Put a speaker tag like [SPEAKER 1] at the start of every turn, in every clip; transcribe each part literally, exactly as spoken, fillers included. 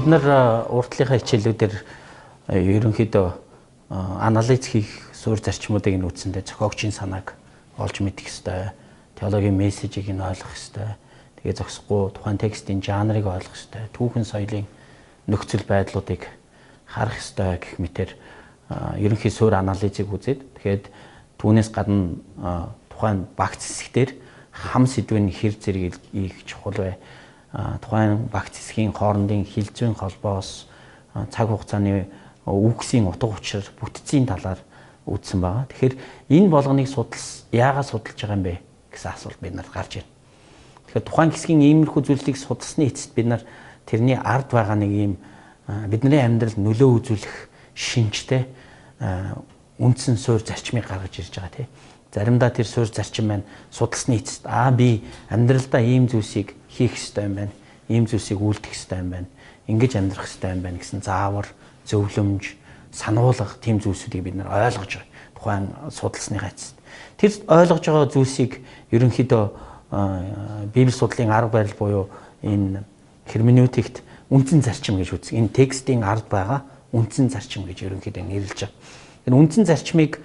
[SPEAKER 1] бид нар уртлынхаа хичээлүүдээр ерөнхийдөө анализ хийх суурь зарчмуудыг нь үтсэндээ зохиогчийн санааг олж мэдэх ёстой, теологийн мессежийг нь ойлгох ёстой. Тэгээ зогсохгүй тухайн текстийн жанрыг ойлгох ёстой, түүхэн соёлын нөхцөл байдлуудыг харах ёстой гэх мэтэр ерөнхий суурь анализыг үзээд тэгээд түүнээс гадна тухайн багц хэсгээр хам сэдвийн хэр зэрэг их чухал бай. Тухайн багц хэсгийн хоорондын хилцүүн холбоос цаг хугацааны үгсийн утга учир бүтцийн талаар үзсэн байгаа. Тэгэхээр энэ болгоныг судалс яагаад судалж байгаа юм бэ гэсэн асуулт бид нар гарч ирнэ. Тэгэхээр тухайн хэсгийн иймэрхүү зүйлсийг судалсны эцэст бид нар тэрний ард байгаа нэг юм бидний амьдралд нөлөө үзүүлэх шинжтэй үндсэн суурь зарчмыг гаргаж ирж байгаа тийм. Заримдаа тэр суурь зарчим маань судалсны эцэст аа би амьдралдаа ийм зүйлсийг хийх ёстой юм байна. Ийм зүйлсийг үйлдэх ёстой юм байна. Ингэж амьдрах ёстой юм байна гэсэн заавар, зөвлөмж, сануулга тийм зүйлсүүдийг бид нар ойлгож байгаа. Тухайн судалсныхаа эцэст. Тэр ойлгож байгаа зүйлсийг ерөнхийдөө Библи судлалын арга барил буюу энэ херменевтикт үндсэн зарчим гэж үздэг. Энэ текстийн ард байгаа үндсэн зарчим гэж ерөнхийдөө нэрлэж байгаа. Энэ үндсэн зарчмыг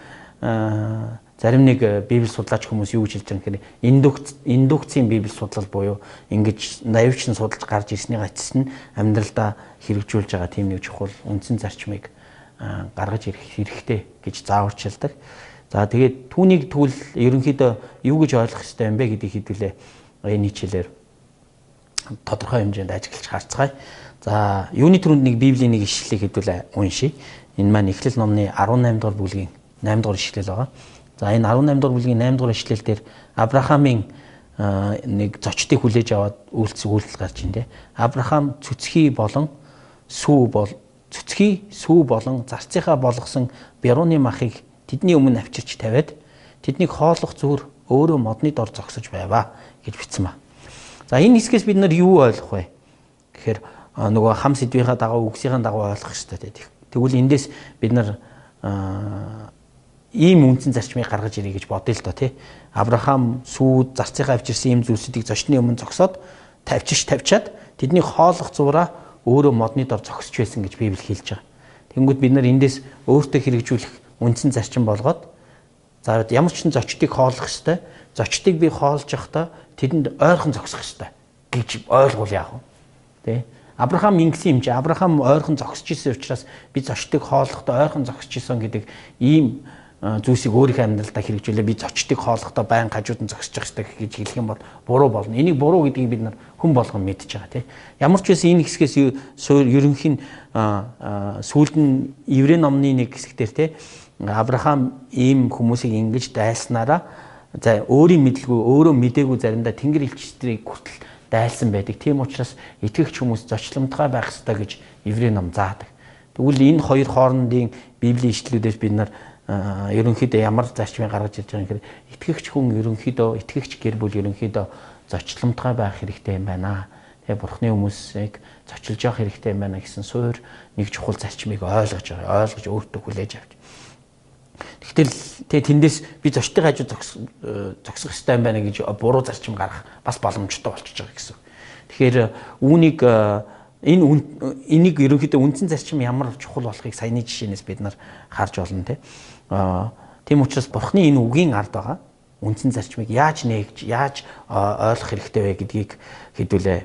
[SPEAKER 1] зарим нэг Библи судлаач хүмүүс юу гэж хэлж байгаа гэхээр индукц индукцийн Библи судлал буюу ингэж наивчин судалж гарч ирсний гацс нь амьдралдаа хэрэгжүүлж байгаа тийм нэг чухал үндсэн зарчмыг гаргаж ирэх хэрэгтэй гэж зааварчилдаг. За тэгээд түүнийг тэгвэл ерөнхийдөө юу гэж ойлгох ёстой юм бэ гэдгийг хэдүүлээ энэ хичээлээр тодорхой хэмжээнд ажиглаж харцгаая. За юуны түрүүнд нэг Библийн нэг ишлэлийг хэдүүлээ уншия. Энэ маань Эхлэл номны арван наймдугаар бүлгийн наймдугаар ишлэл байгаа. За энэ арван наймдугаар бүлгийн наймдугаар ишлэл дээр Авраамын нэг зочдыг хүлээж аваад үйлчлэл үйлдэл гарч ин тэ. Авраам цөцгий болон сүү бол цөцгий сүү болон зарцынхаа болгосон бярууны махыг тэдний өмнө авчирч тавиад тэднийг хооллох зүр өөрөө модны дор зогсож байваа гэж бичсэн ба. За энэ хэсгээс бид нар юу ойлгох вэ? Гэхээр нөгөө хам сэдвийнхаа дагуу үгсийнхаа дагуу ойлгох хэрэгтэй тийм. Тэгвэл эндээс бид нар ийм үндсэн зарчмыг гаргаж ирье гэж бодъё л доо тий. Авраам сүүд зарцынхаа авчирсан ийм зүйлсүүдийг зочны өмнө зогсоод тавьчих тавьчаад тэдний хооллох зураа өөрөө модны дор зогсож байсан гэж Библи хэлж байгаа. Тэнгүүд бид нар эндээс өөртөө хэрэгжүүлэх үндсэн зарчим болгоод за ямар ч зочдыг хооллох ёстой. Зочдыг би хоолж явахдаа тэдэнд ойрхон зогсох ёстой гэж ойлгуул яах вэ? Тэ? Авраам ингэсэн юм чи Авраам ойрхон зогсож исэн учраас би зочдыг хооллохдоо ойрхон зогсож исэн гэдэг ийм зүйлсийг өөрийнхөө амьдралдаа хэрэгжүүлээ би зочдыг хооллохдоо байн хажууд нь зогсож байгаа хэрэгтэй гэж хэлэх юм бол буруу болно. Энийг буруу гэдгийг бид нар хүн болгон мэдж байгаа тийм. Ямар ч байсан энэ хэсгээс ерөнхийн сүүлд нь Еврей номны нэг хэсгээр тийм Авраам ийм хүмүүсийг ингэж дайлснараа за өөрийн мэдлгүй өөрөө мдээгүй заримдаа тэнгэр элчистрийг хүртэл дайлсан байдаг. Тийм учраас итгэгч хүмүүс зочломтгой байх ёстой гэж Еврей ном заадаг. Тэгвэл энэ хоёр хоорондын Библийн ишлэлүүдээс бид нар ерөнхийдөө ямар зарчмыг гаргаж ирж байгаа юм гэхээр итгэгч хүн ерөнхийдөө итгэгч гэр бүл ерөнхийдөө зочломтгой байх хэрэгтэй юм байна. Тэгээ Бурхны хүмүүсийг зочилж явах хэрэгтэй юм байна гэсэн суурь нэг чухал зарчмыг ойлгож байгаа. Ойлгож өөртөө хүлээж авч. Тэгтэл тэгээ тэндээс би зочдын хажууд зогсох хэрэгтэй юм байна гэж буруу зарчим гаргах бас боломжтой болчихж байгаа гэсэн. Тэгэхээр үүнийг энэ энийг ерөнхийдөө үндсэн зарчим ямар чухал болохыг саяны жишээнээс бид нар харж олно тийм. Аа тийм учраас Бурхны энэ үгийн ард байгаа үндсэн зарчмыг яаж нээгж яаж ойлгох хэрэгтэй вэ гэдгийг хэдүүлээ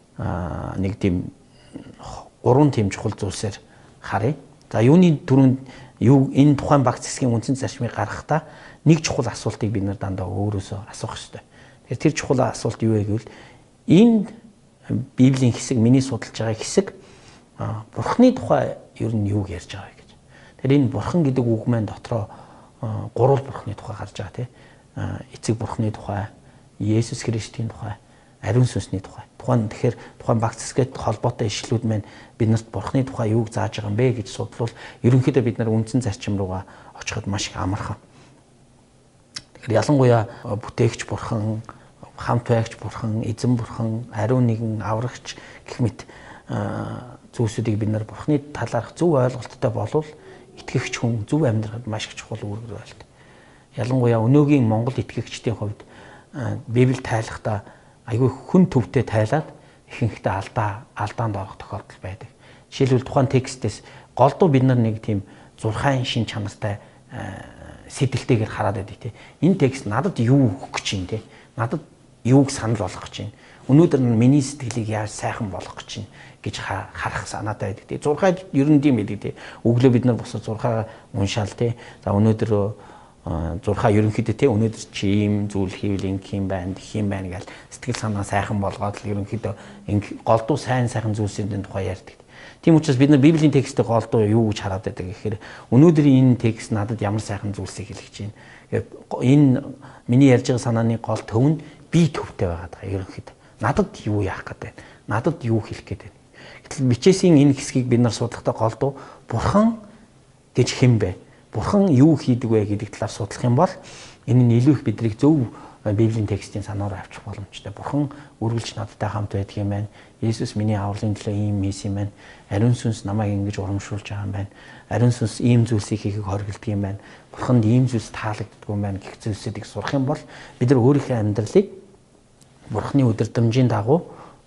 [SPEAKER 1] нэг тийм гурван тийм чухал зүйлсээр харъя. За юуны түрүүнд юу энэ тухайн багц хэсгийн үндсэн зарчмыг гаргахдаа нэг чухал асуултыг бид нар дандаа өөрөөсөө асуух хэрэгтэй. Тэгэхээр тэр чухал асуулт юу вэ гэвэл энэ Библийн хэсэг миний судалж байгаа хэсэг Бурхны тухай ер нь юу ярьж байгаа вэ гэж. Тэгэхээр энэ Бурхан гэдэг үг маань дотроо гурван Бурхны тухай гарч байгаа тийм. Эцэг Бурхны тухай, Есүс Христийн тухай, ариун сүнсний тухай. Тухайн тэгэхээр тухайн багц хэсгээд холбоотой ишлүүд маань биднэрт Бурхны тухай юуг зааж байгаа юм бэ гэж судлавал ерөнхийдөө бид нар үндсэн зарчим руугаа очиход маш их амархан. Тэгэхээр ялангуяа бүтээгч Бурхан, хамт байгч Бурхан, эзэн Бурхан, ариун нэгэн, аврагч гэх мэт зүйлсүүдийг бид нар Бурхны талаарх зөв ойлголттой болвол итгэгч хүн зөв амьдрахад маш их чухал үүрэг байлт. Ялангуяа өнөөгийн Монгол итгэгчдийн хувьд Библи тайлахдаа айгүй хүн төвтэй тайлаад ихэнхдээ алдаа алдаанд орох тохиолдол байдаг. Жишээлбэл тухайн текстээс голдуу бид нар нэг тийм зурхайн шин чанартай сэтгэлтэйгээр хараад байдаг тий. Энэ текст надад юу өгөх гэж юм те. Надад юуг санал болгох гэж байна. Өнөөдөр миний сэтгэлийг яаж сайхан болгох гэж байна гэж харах санаатай байдаг тий. Зурхай ер нь тийм байдаг тий. Өглөө бид нар босоо зурхаа уншаал тий. За өнөөдөр зурхаа ерөнхийдөө тий өнөөдөр чи ийм зүйл хийвэл ингэх юм байна, тэгэх юм байна гэж сэтгэл санаа сайхан болгоод л ерөнхийдөө голдуу сайн сайхан зүйлсийн тухай ярьдаг. Тийм учраас бид нар Библийн тексттэй голдуу юу гэж хараад байдаг гэхээр өнөөдрийн энэ текст надад ямар сайхан зүйлсийг хэлж байна. Энэ миний ярьж байгаа санааны гол төв нь би төвтэй байгаад байгаа ерөнхийдөө. Надад юу яах гээд байна? Надад юу хэлэх гээд байна? Гэтэл бичээсийн энэ хэсгийг бид нар судлахдаа голдуу бурхан гэж хэн бэ? Бурхан юу хийдэг вэ гэдэг талаар судлах юм бол энэ нь илүү их бидрийг зөв Библийн текстийн санаараа авчих боломжтой. Бурхан үргэлж надтай хамт байдаг юм байна. Есүс миний авралын төлөө ийм хийсэн юм байна. Ариун сүнс намайг ингэж урамшуулж байгаа юм байна. Ариун сүнс ийм зүйлсийг хийхийг хоригддаг юм байна. Бурханд ийм зүйлс таалагддаг юм байна гэх зүйлсүүдийг сурах юм бол бид нар өөрийнхөө амьдралыг Бурханы өдөрдмжийн дагуу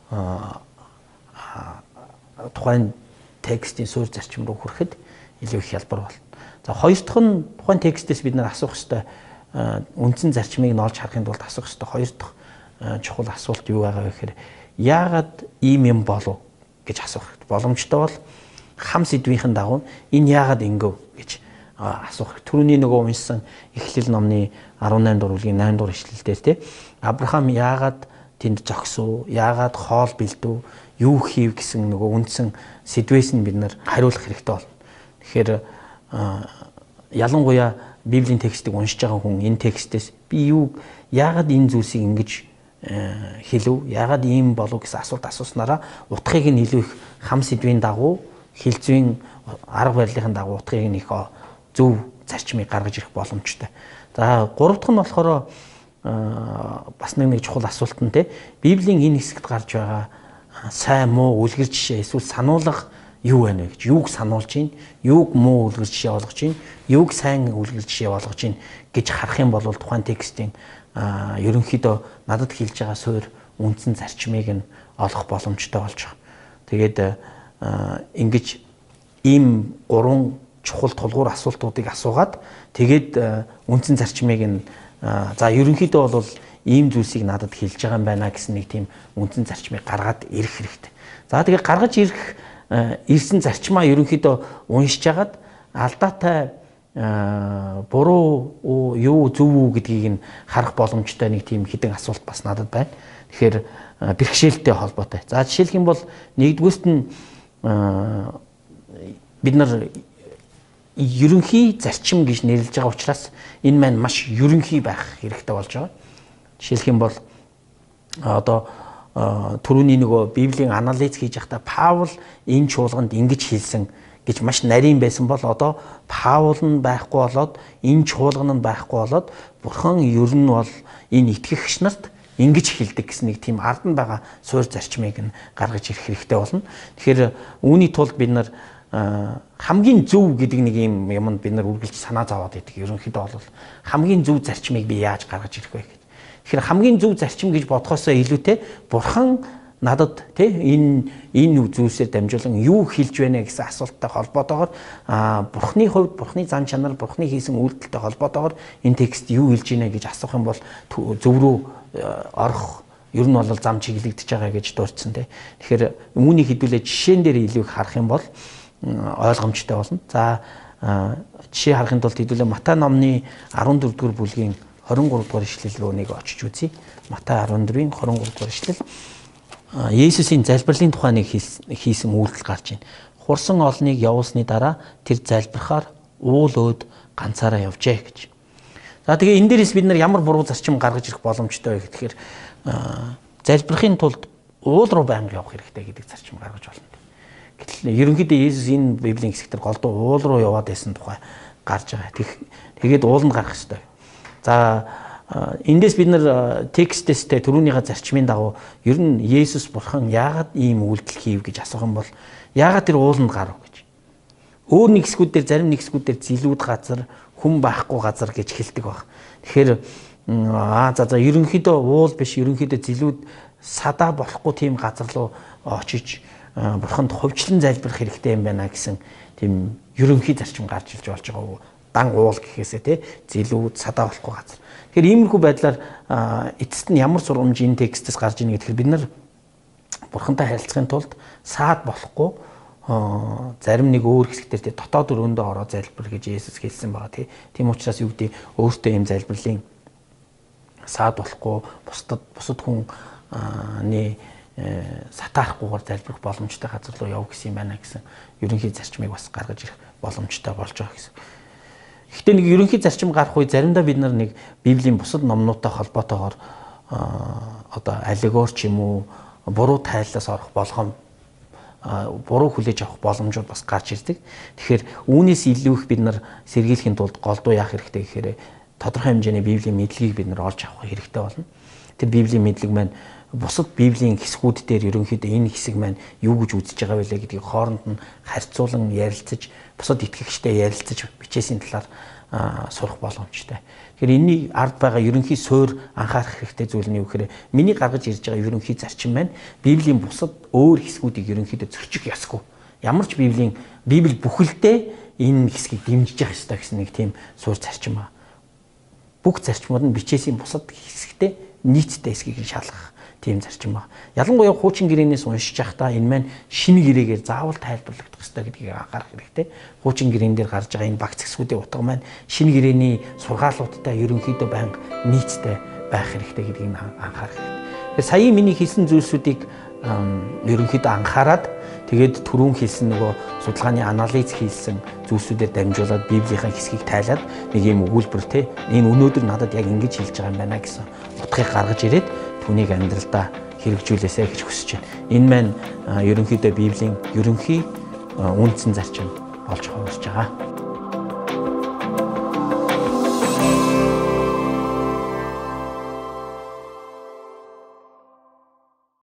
[SPEAKER 1] тухайн текстийн суурь зарчим руу хүрэхэд илүү их хялбар болно. За хоёр дахь нь тухайн текстээс бид нар асуух ёстой үндсэн зарчмыг нолж харахын тулд асуух ёстой хоёр дахь чухал асуулт юу байгаа вэ гэхээр яагаад ийм юм болов гэж асуух боломжтой бол хам сэдвийнхэн дагуу энэ яагаад ингэв гэж асуух. Түрүүний нөгөө уншсан Эхлэл номны арван наймдугаар бүлгийн наймдугаар ишлэлдэр тий Авраам яагаад тэнд зогсов, яагаад хоол бэлдв, юу хийв гэсэн нөгөө үндсэн сэдвээс нь бид нар хариулах хэрэгтэй болно. Тэгэхээр ялангуяа Библийн текстийг уншиж байгаа хүн энэ текстээс би юу яагаад энэ зүйлсийг ингэж хэлв, яагаад ийм болов гэсэн асуулт асууснараа утгыг нь илүү их хам сэдвийн дагуу хэлцвийн арга барилын дагуу утгыг нь их зөв зарчмыг гаргаж ирэх боломжтой. За гурав дахь нь болохоор бас нэг нэг чухал асуулт нь те Библийн энэ хэсэгт гарч байгаа сайн муу үлгэр жишээ эсвэл сануулга юу байна вэ гэж юуг сануулж чинь юуг муу үлгэр жишээ болгож чинь юуг сайн үлгэр жишээ болгож чинь гэж харах юм бол тухайн текстийн ерөнхийдөө надад хэлж байгаа суурь үндсэн зарчмыг нь олох боломжтой болж байгаа. Тэгээд ингэж ийм гурван чухал тулгуур асуултуудыг асуугаад тэгээд үндсэн зарчмыг нь за ерөнхийдөө бол ийм зүйлсийг надад хэлж байгаа юм байна гэсэн нэг тийм үндсэн зарчмыг гаргаад ирэх хэрэгтэй. За тэгээд гаргаж ирэх ирсэн зарчмаа ерөнхийдөө уншиж хагаад алдаатай буруу юу зөв үү гэдгийг нь харах боломжтой нэг тийм хідэн асуулт бас надад байна. Тэгэхээр бэрхшээлтэй холбоотой. За жишээлх юм бол нэгдүгüүрт нь бид нар ерөнхий зарчим гэж нэрлэж байгаа учраас энэ маань маш ерөнхий байх хэрэгтэй болж байгаа. Жишээлх юм бол одоо түрүүний нөгөө Библийн анализ хийж байхдаа Паул энэ чуулганд ингэж хэлсэн гэж маш нарийн байсан бол одоо Паул нь байхгүй болоод энэ чуулган нь байхгүй болоод Бурхан ер нь бол энэ итгэгч нарт ингэж хэлдэг гэсэн нэг тийм ард нь байгаа суурь зарчмыг нь гаргаж ирэх хэрэгтэй болно. Тэгэхээр үүний тулд бид нар хамгийн зөв гэдэг нэг юм юмд бид нар үргэлж санаа зовоод байдаг. Ерөнхийдөө бол хамгийн зөв зарчмыг би яаж гаргаж ирэх вэ гэж. Тэгэхээр хамгийн зөв зарчим гэж бодхоосоо илүүтэй Бурхан надад тий энэ энэ зүйлсээр дамжуулан юу хэлж байна гэсэн асуулттай холбоотойгоор Бурханы хувьд Бурханы зан чанар, Бурханы хийсэн үйлдэлтэй холбоотойгоор энэ текст юу хэлж байна гэж асуух юм бол зөв рүү орох ер нь бол зам чиглэгдэж байгаа гэж дурдсан тий. Тэгэхээр үүнийг хэдүүлээ жишээн дээр илүү их харах юм бол ойлгомжтой болно. За жишээ харахын тулд хэдүүлээ Матай номны арван дөрөвдүгээр бүлгийн хорин гурав дугаар ишлэл рүү нэг очиж үзье. Матай арван дөрвийн хорин гурав дугаар ишлэл. Есүсийн залбирлын тухай нэг хийсэн үйлдэл гарч байна. Хурсан олныг явуулсны дараа тэр залбирахаар уул өөд ганцаараа явжээ гэж. За тэгээ энэ дээрээс бид нар ямар буруу зарчим гаргаж ирэх боломжтой вэ гэхээр залбирахын тулд уул руу байнга явах хэрэгтэй гэдэг зарчим гаргаж болно. Гэтэл ерөнхийдөө Есүс энэ Библийн хэсэгтэр голдуу уул руу яваад байсан тухай гарч байгаа. Тэгээд ууланд гарах хэрэгтэй. За эндээс бид нар тексттэй түрүүнийхээ зарчмын дагуу ер нь Есүс Бурхан яагаад ийм үйлдэл хийв гэж асуух юм бол яагаад тэр ууланд гарав гэж. Өөр нэг хэсгүүд дээр зарим нэг хэсгүүд дээр зилүүд газар, хүн байхгүй газар гэж хэлдэг баг. Тэгэхээр аа за за ерөнхийдөө уул биш ерөнхийдөө зилүүд садаа болохгүй тийм газар руу очиж бурханд хувьчлан залбирах хэрэгтэй юм байна гэсэн тийм ерөнхий зарчим гарч ирж болж байгаа уу? Дан уул гэхээсээ те зэлүүд садаа болохгүй газар. Тэгэхээр иймэрхүү байдлаар эцэст нь ямар сургамж энэ текстээс гарч ийн гэхээр бид нар бурхантай харилцахын тулд саад болохгүй зарим нэг өөр хэсэгтэр те дотоод өрөөндөө ороо залбир гэж Есүс хэлсэн байгаа тий. Тийм учраас юу гэдэг өөртөө ийм залбирлын саад болохгүй бусдад бусад хүний сатаарахгүйгээр залбирах боломжтой газар руу яв гэсэн юм байна гэсэн ерөнхий зарчмыг бас гаргаж ирэх боломжтой болж байгаа гэсэн. Гэхдээ нэг ерөнхий зарчим гарах үе заримдаа бид нар нэг Библийн бусад номнуудтай холбоотойгоор одоо аллегор ч юм уу буруу тайллаас орох болгоом буруу хүлээж авах боломжууд бас гарч ирдэг. Тэгэхээр үүнээс илүү их бид нар сэргийлэхийн тулд голдуу яах хэрэгтэй гэхээр тодорхой хэмжээний Библийн мэдлэгийг бид нар олж авах хэрэгтэй болно. Тэр Библийн мэдлэг маань бусад Библийн хэсгүүд дээр ерөнхийдөө энэ хэсэг маань юу гэж үзэж байгаа вэ гэдгийг хооронд нь харьцуулан ярилцаж, бусад итгэгчтэй ярилцаж бичээсийн талаар сурах боломжтой. Тэгэхээр энэний ард байгаа ерөнхий суурь анхаарах хэрэгтэй зүйл нь юу гэхээр миний гаргаж ирж байгаа ерөнхий зарчим маань Библийн бусад өөр хэсгүүдийг ерөнхийдөө зөрчих ёсгүй. Ямар ч Библийн Библи бүхэлдээ энэ хэсгийг дэмжиж явах ёстой гэсэн нэг тийм суурь зарчим ба. Бүх зарчмууд нь бичээсийн бусад хэсэгтээ нийтдээ хэсгийг нь шалгах тийм зарчим ба. Ялангуяа хуучин гэрээнээс уншиж байхдаа энэ маань шинэ гэрээгээр заавал тайлбарлагдах ёстой гэдгийг анхаарах хэрэгтэй. Хуучин гэрээн дээр гарч байгаа энэ багц хэсгүүдийн утга маань шинэ гэрээний сургаалуудтай ерөнхийдөө байнга нийцтэй байх хэрэгтэй гэдгийг анхаарах хэрэгтэй. Тэгэхээр сая миний хэлсэн зүйлсүүдийг ерөнхийдөө анхаарад тэгээд түрүүн хэлсэн нөгөө судалгааны анализ хийсэн зүйлсүүдээр дамжуулаад Библийн хэсгийг тайлаад нэг юм өгүүлбэр те энэ өнөөдөр надад яг ингэж хэлж байгаа юм байна гэсэн утгыг гаргаж ирээд түүнийг амьдралдаа хэрэгжүүлээсэй гэж хүсэж байна. Энэ маань ерөнхийдөө Библийн ерөнхий үндсэн зарчим болж хувирч байгаа.